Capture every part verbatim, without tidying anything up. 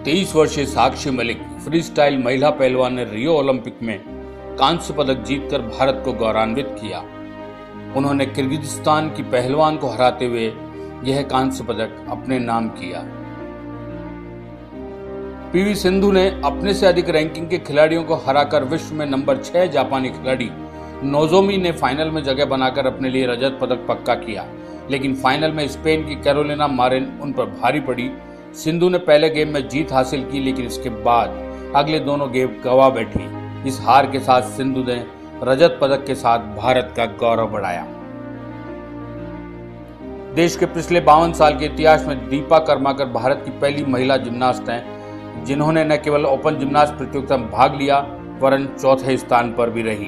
तेईस वर्षीय Sakshi Malik free style महिला पहलवान ने रियो ओलंपिक में कांस्य पदक जीतकर भारत को गौरवान्वित किया। उन्होंने किर्गिस्तान की पहलवान को हराते हुए यह कांस्य पदक अपने नाम किया। पीवी सिंधु ने अपने से अधिक रैंकिंग के खिलाड़ियों को हराकर विश्व में नंबर छह जापानी खिलाड़ी नोजोमी ने फाइनल में जगह बनाकर अपने लिए रजत पदक पक्का किया, लेकिन फाइनल में स्पेन की कैरोलिना मारिन उन पर भारी पड़ी। सिंधु ने पहले गेम में जीत हासिल की, लेकिन इसके बाद अगले दोनों गेम गंवा बैठी। इस हार के साथ सिंधु ने रजत पदक के साथ भारत का गौरव बढ़ाया। देश के पिछले बावन साल के इतिहास में दीपा कर्माकर भारत की पहली महिला जिम्नास्ट हैं, जिन्होंने न केवल ओपन जिम्नास्ट प्रतियोगिता में भाग लिया वरन चौथे स्थान पर भी रही।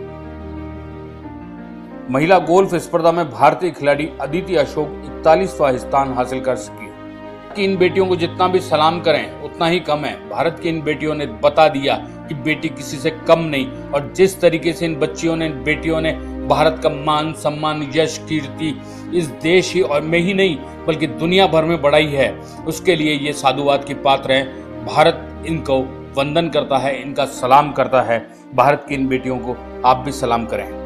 महिला गोल्फ स्पर्धा में भारतीय खिलाड़ी अदिति अशोक इकतालीसवां स्थान हासिल कर सकी। कि इन बेटियों को जितना भी सलाम करें उतना ही कम है। भारत की इन बेटियों ने बता दिया कि बेटी किसी से कम नहीं, और जिस तरीके से इन बच्चियों ने बेटियों ने भारत का मान सम्मान यश कीर्ति इस देश ही और में ही नहीं बल्कि दुनिया भर में बढ़ाई है, उसके लिए ये साधुवाद की पात्र हैं। भारत इनको वंदन करता है, इनका सलाम करता है। भारत की इन बेटियों को आप भी सलाम करें।